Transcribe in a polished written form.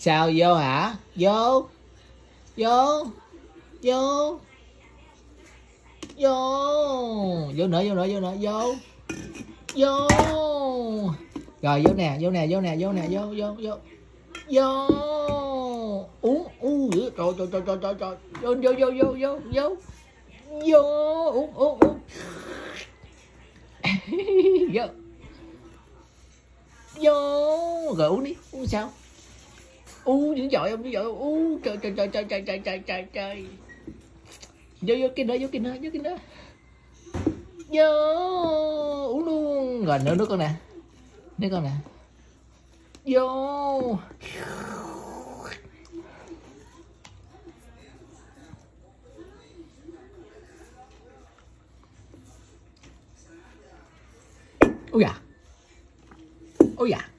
Sao vô hả? Vô. Vô. Vô. Vô. Vô nữa, vô nữa, vô nữa, vô. Vô. Rồi vô nè, vô nè, vô nè, vô nè, vô vô vô. Vô. Uống dữ. Trời trời trời trời trời trời. Vô vô vô vô vô vô. Vô. Uống. Vô. Vô. Rồi uống đi, uống sao? Dữ dội không, dữ dội không? Trời trời trời trời trời trời trời trời trời. Vô vô kia nữa, vô kia nữa, vô kia nữa. Vô. Uống luôn. Rồi nữa, nước con nè. Nước con nè. Vô. Ôi dạ. Ôi dạ.